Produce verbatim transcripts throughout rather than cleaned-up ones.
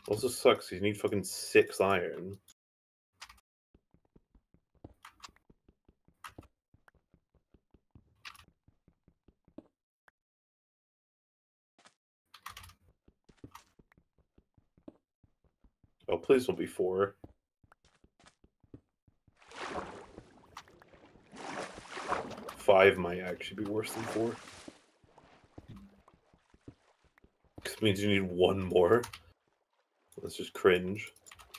Also sucks, you need fucking six iron. Oh, please don't be four. Five might actually be worse than four. Because it means you need one more. That's just cringe.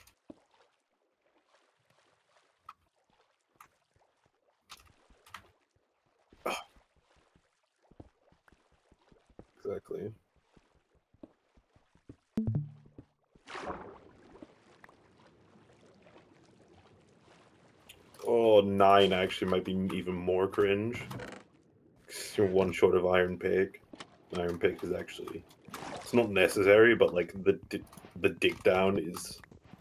Oh. Exactly. Oh, nine actually might be even more cringe. You're one short of Iron Pick. Iron Pick is actually... It's not necessary, but like the the dig down is...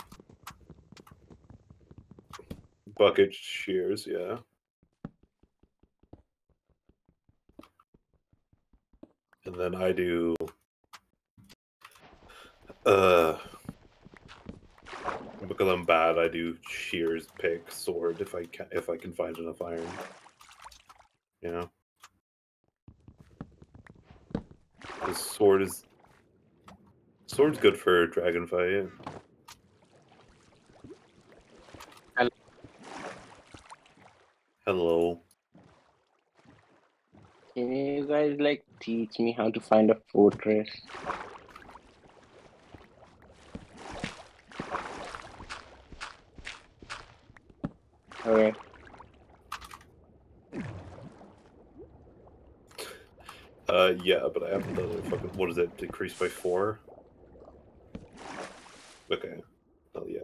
Bucket shears, yeah. And then I do... Uh... Because I'm bad, I do shears, pick, sword if I can if I can find enough iron. You know? The sword is sword's good for dragon fight, yeah. Hello. Hello. Can you guys like teach me how to find a fortress? Okay. Uh, yeah, but I haven't done it. Fucking, what is it? Decreased by four? Okay. Oh, yeah.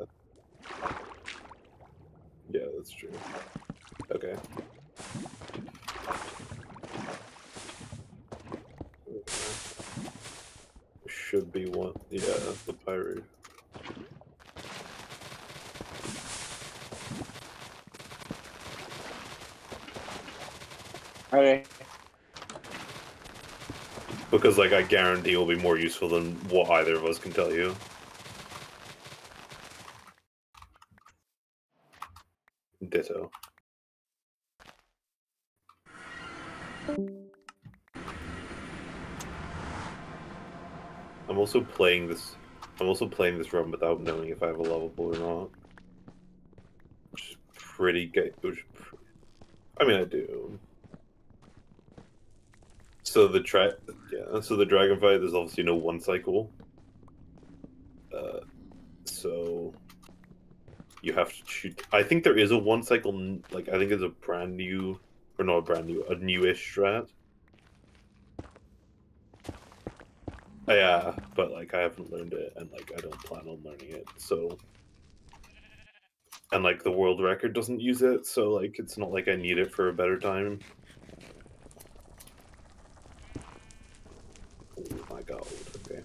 Yeah, that's true. Okay. Should be one. Yeah, the pirate. Okay. Because, like, I guarantee it will be more useful than what either of us can tell you. Ditto. I'm also playing this. I'm also playing this run without knowing if I have a lovable or not. Which is pretty good. Which, I mean, I do. So the tra yeah. So the dragon fight, there's obviously no one cycle. Uh, so you have to shoot. I think there is a one cycle. Like I think it's a brand new, or not a brand new, a newish strat. Yeah, but like I haven't learned it, and like I don't plan on learning it. So, and like the world record doesn't use it, so like it's not like I need it for a better time. Oh my god! Okay.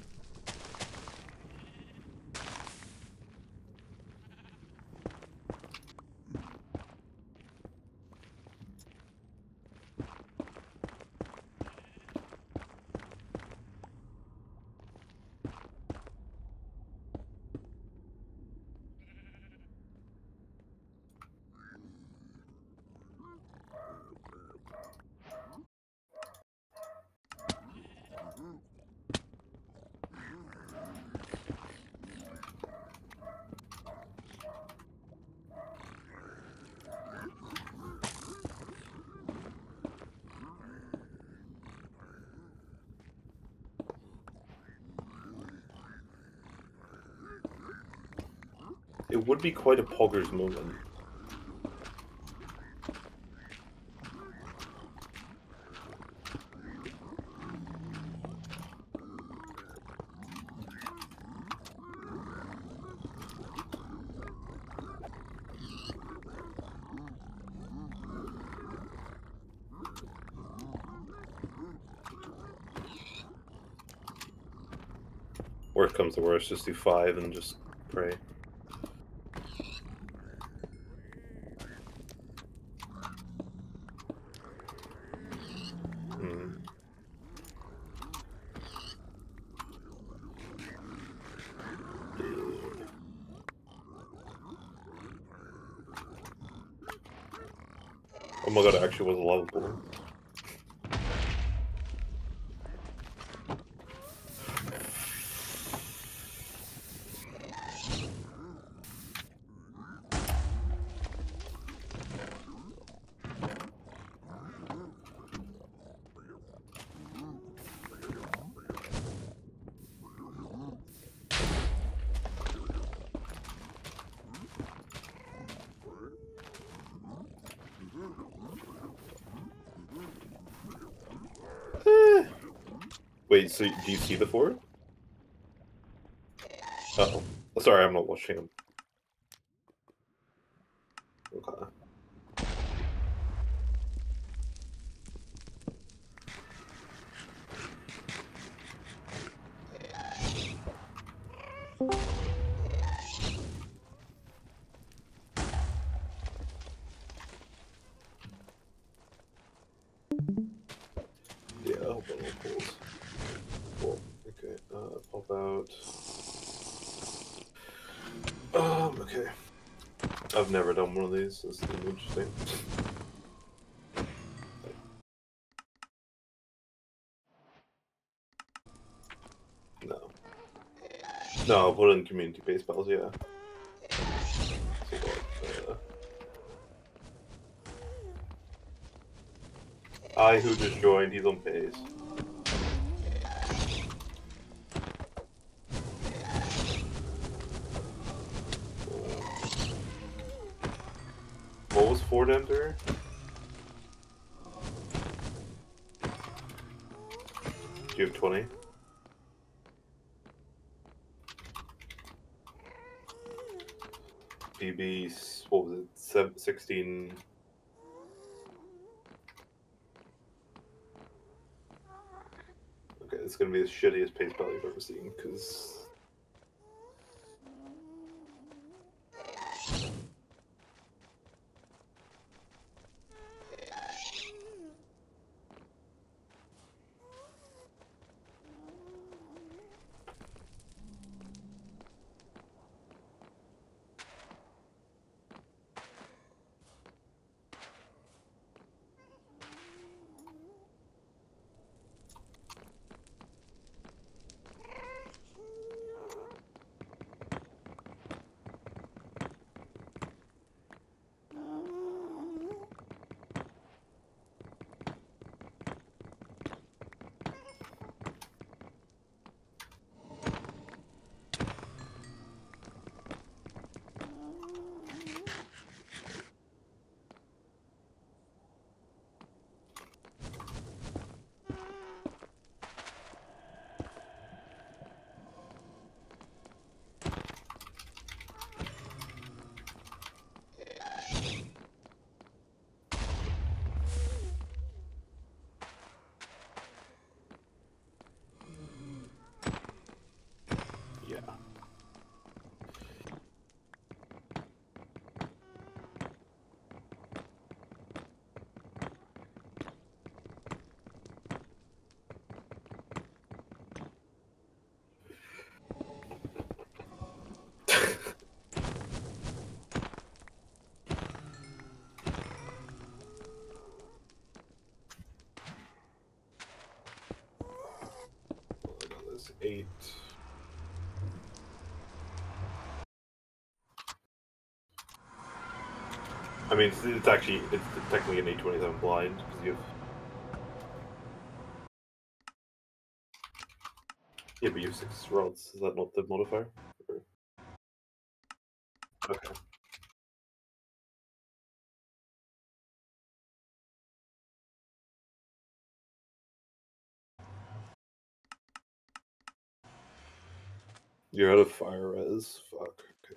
It would be quite a poggers moment. Worst comes to worst, just do five and just pray. Hmm. my god, it actually was a lava pool. Eh. Wait, so do you see the fort? Uh oh. Sorry, I'm not watching him. Okay. Yeah, I hope that all pulls. Cool. Okay, uh, pop out. Um, okay. I've never done one of these. This is interesting. No. No, I'll put it in community base pals, yeah. So what, uh... I who just joined, he's on pace. What was Fort Enter? Do you have twenty? B B, what was it, Seven, sixteen? Okay, it's gonna be the shittiest pace pal you've ever seen, because... Yeah. This eight. I mean, it's, it's actually, it's technically an eight twenty-seven blind, because you have... Yeah, but you have six rods, is that not the modifier? Or... Okay. You're out of fire res? Fuck, okay.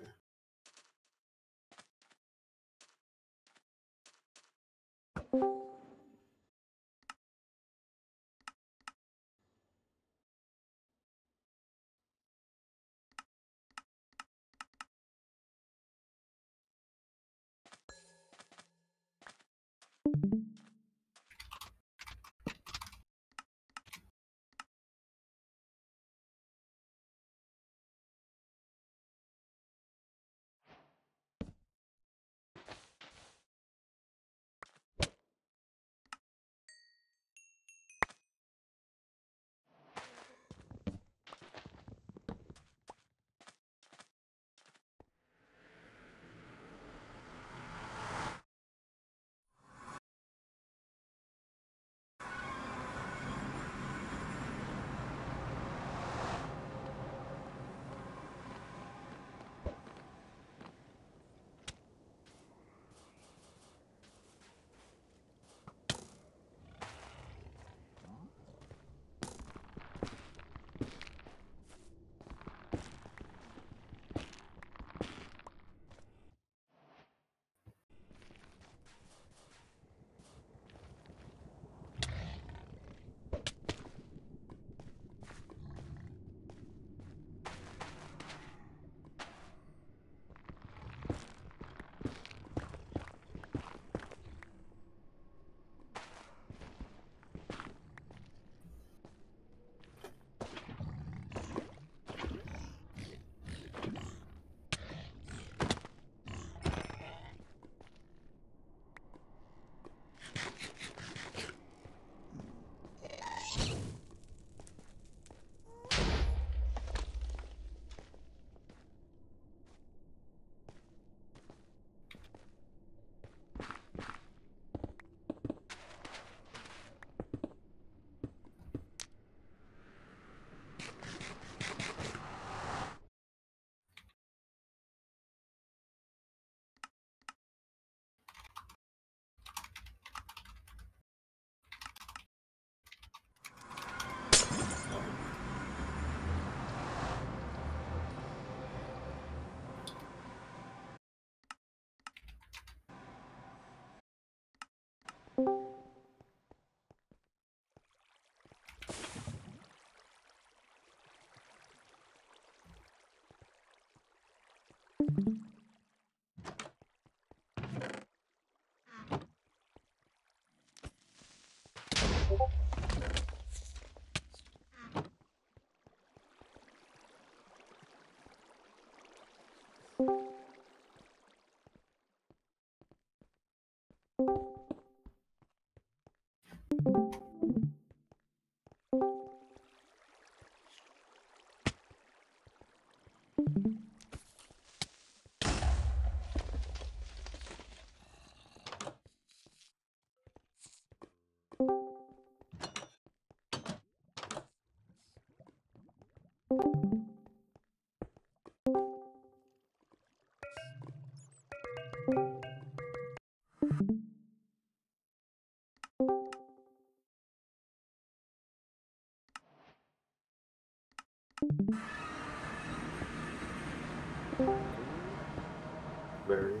Very.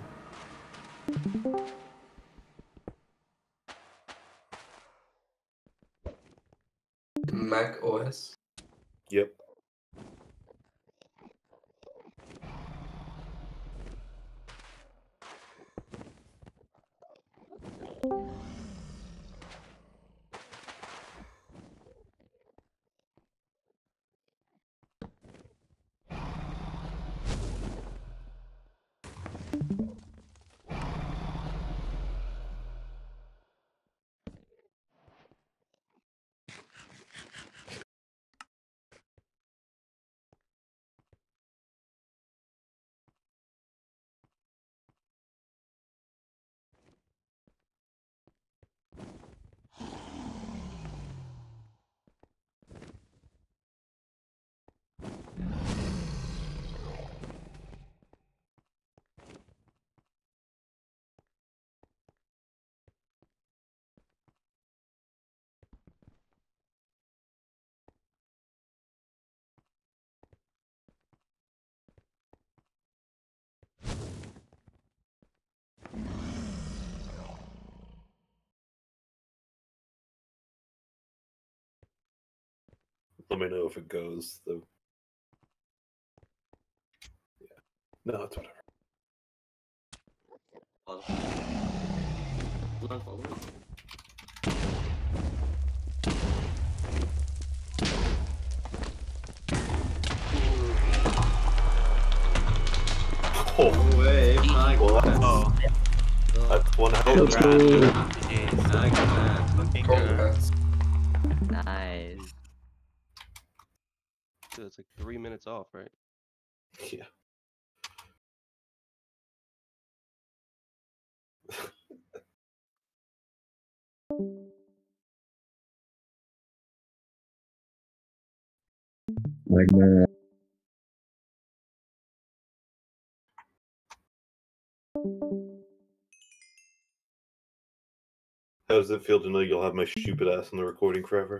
Mac O S. Yep. Let me know if it goes, though. Yeah. No, it's whatever. Oh, No way, my well, god. Oh, that's one hell of a jeez. My god. Fucking congrats. Congrats. Nice. Dude, it's like three minutes off, right? Yeah. Like that. How does it feel to know you'll have my stupid ass on the recording forever?